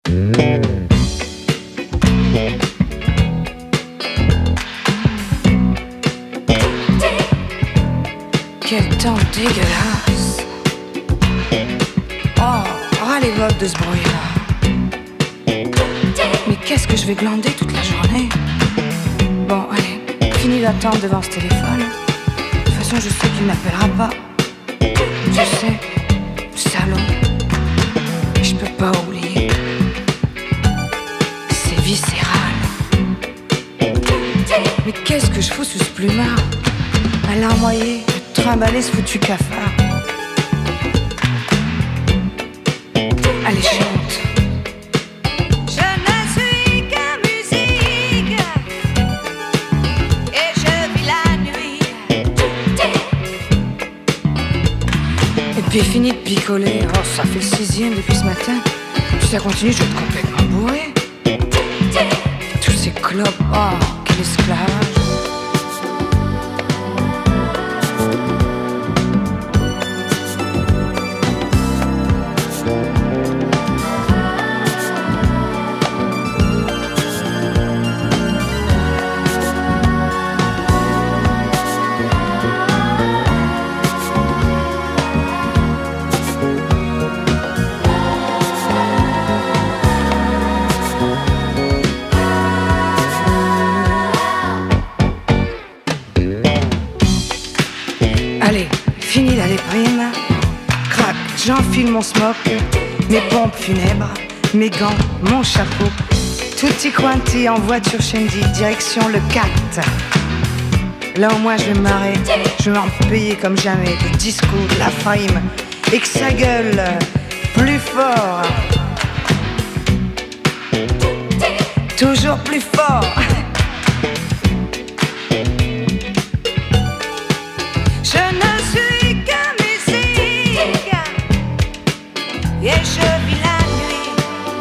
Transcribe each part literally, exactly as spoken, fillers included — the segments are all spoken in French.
Quel temps dégueulasse. Oh, ras les bottes de ce bruit-là. Mais qu'est-ce que je vais glander toute la journée? Bon, allez, fini d'attendre devant ce téléphone. De toute façon, je sais qu'il m'appellera pas. Je sais, salaud. Je peux pas oublier. C'est viscéral. Mais qu'est-ce que je fous sous ce plumard? À larmoyer, à trimballer ce foutu cafard. Allez, chante. Je ne suis que musique et je vis la nuit. Et puis fini de picoler. Oh, ça fait le sixième depuis ce matin. Si ça continue, je vais être complètement bourré. Tous ces clopes. Oh, quel esclavage. Allez, fini la déprime. Crac, j'enfile mon smock, mes pompes funèbres, mes gants, mon chapeau. Tutti quanti en voiture Shandy, direction le quatre. Là au moins je vais me marrer, je vais m'en payer comme jamais. Du disco, de la frime, et que ça gueule plus fort. Toujours plus fort. Je ne suis que musique et je vis la nuit.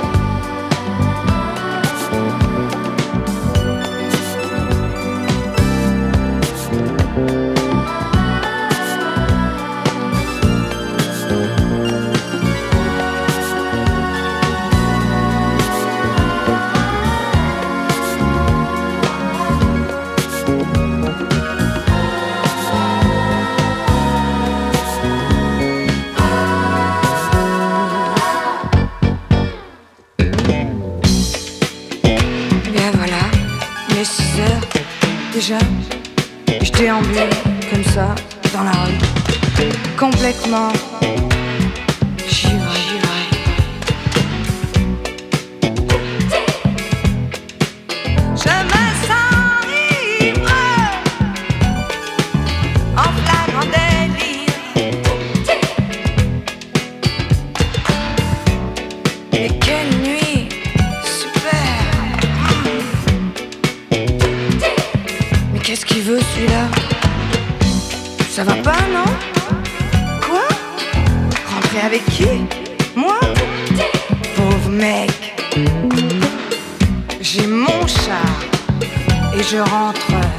six heures, déjà, je déambule comme ça, dans la rue, complètement givré. Je me sens ivre, en flagrant délire. Et quelle nuit super. Mais qu'est-ce qu'il veut celui-là? Ça va pas, non? Quoi? Rentrer avec qui? Moi? Pauvre mec. J'ai mon char et je rentre